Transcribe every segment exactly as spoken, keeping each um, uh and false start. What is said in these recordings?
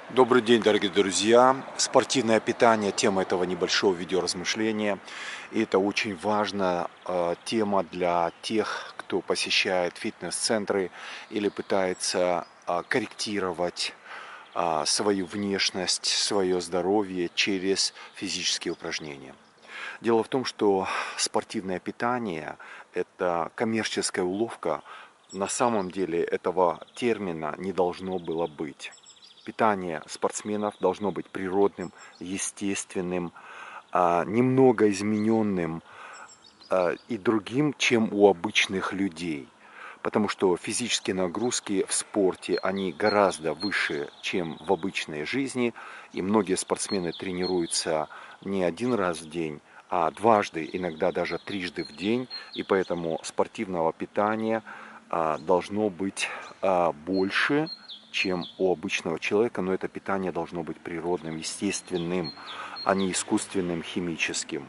Добрый день, дорогие друзья! Спортивное питание — тема этого небольшого видеоразмышления. И это очень важная э, тема для тех, кто посещает фитнес-центры или пытается э, корректировать э, свою внешность, свое здоровье через физические упражнения. Дело в том, что спортивное питание — это коммерческая уловка. На самом деле этого термина не должно было быть. Питание спортсменов должно быть природным, естественным, а, немного измененным а, и другим, чем у обычных людей. Потому что физические нагрузки в спорте, они гораздо выше, чем в обычной жизни. И многие спортсмены тренируются не один раз в день, а дважды, иногда даже трижды в день. И поэтому спортивного питания а, должно быть а, больше, чем у обычного человека, но это питание должно быть природным, естественным, а не искусственным, химическим.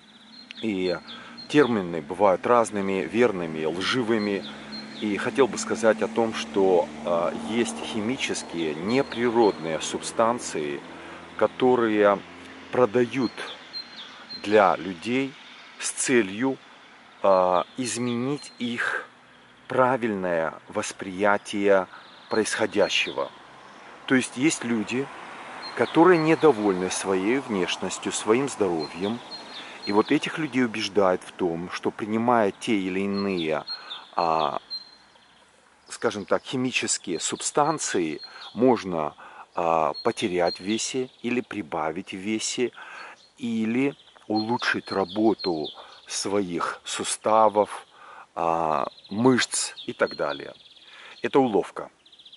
И термины бывают разными, верными, лживыми. И хотел бы сказать о том, что э, есть химические, неприродные субстанции, которые продают для людей с целью э, изменить их правильное восприятие происходящего. То есть есть люди, которые недовольны своей внешностью, своим здоровьем. И вот этих людей убеждают в том, что принимая те или иные, а, скажем так, химические субстанции, можно а, потерять в весе или прибавить в весе, или улучшить работу своих суставов, а, мышц и так далее. Это уловка.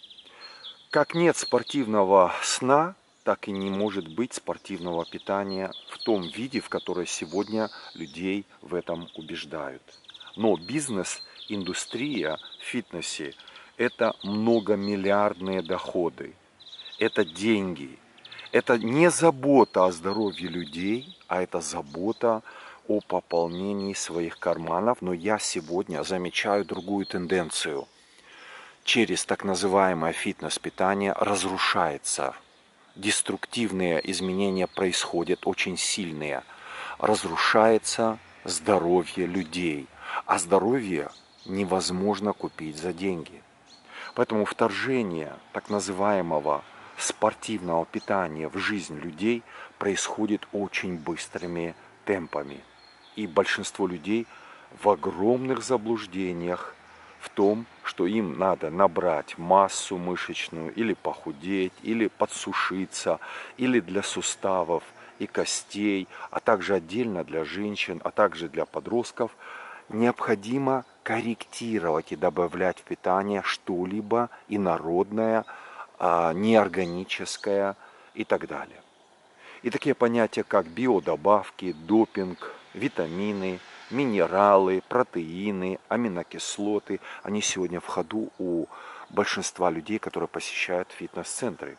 Как нет спортивного сна, так и не может быть спортивного питания в том виде, в котором сегодня людей в этом убеждают. Но бизнес, индустрия в фитнесе – это многомиллиардные доходы, это деньги, это не забота о здоровье людей, а это забота о пополнении своих карманов. Но я сегодня замечаю другую тенденцию. Через так называемое фитнес-питание разрушается. Деструктивные изменения происходят, очень сильные. Разрушается здоровье людей. А здоровье невозможно купить за деньги. Поэтому вторжение так называемого спортивного питания в жизнь людей происходит очень быстрыми темпами. И большинство людей в огромных заблуждениях в том, что им надо набрать массу мышечную, или похудеть, или подсушиться, или для суставов и костей, а также отдельно для женщин, а также для подростков, необходимо корректировать и добавлять в питание что-либо инородное, неорганическое и так далее. И такие понятия, как биодобавки, допинг, витамины, минералы, протеины, аминокислоты, они сегодня в ходу у большинства людей, которые посещают фитнес-центры.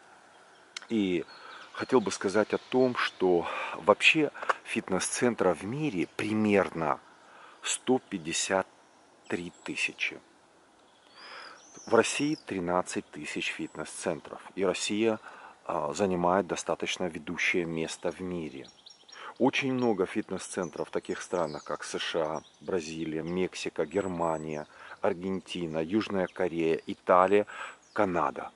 И хотел бы сказать о том, что вообще фитнес-центров в мире примерно сто пятьдесят три тысячи. В России тринадцать тысяч фитнес-центров. И Россия занимает достаточно ведущее место в мире. Очень много фитнес-центров в таких странах, как США, Бразилия, Мексика, Германия, Аргентина, Южная Корея, Италия, Канада.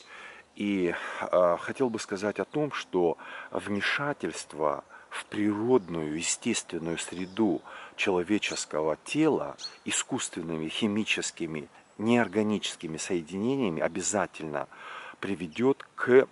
И э, хотел бы сказать о том, что вмешательство в природную, естественную среду человеческого тела искусственными, химическими, неорганическими соединениями обязательно приведет к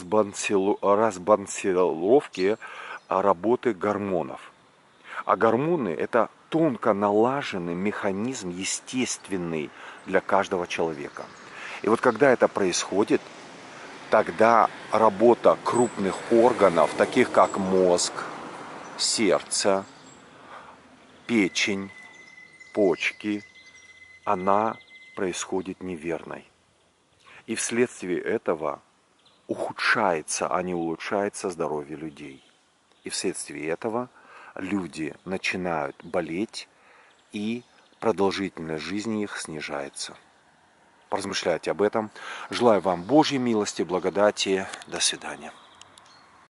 разбалансировке работы гормонов. А гормоны – это тонко налаженный механизм, естественный для каждого человека. И вот когда это происходит, тогда работа крупных органов, таких как мозг, сердце, печень, почки, она происходит неверной. И вследствие этого ухудшается, а не улучшается здоровье людей. И вследствие этого люди начинают болеть, и продолжительность жизни их снижается. Поразмышляйте об этом. Желаю вам Божьей милости, благодати. До свидания.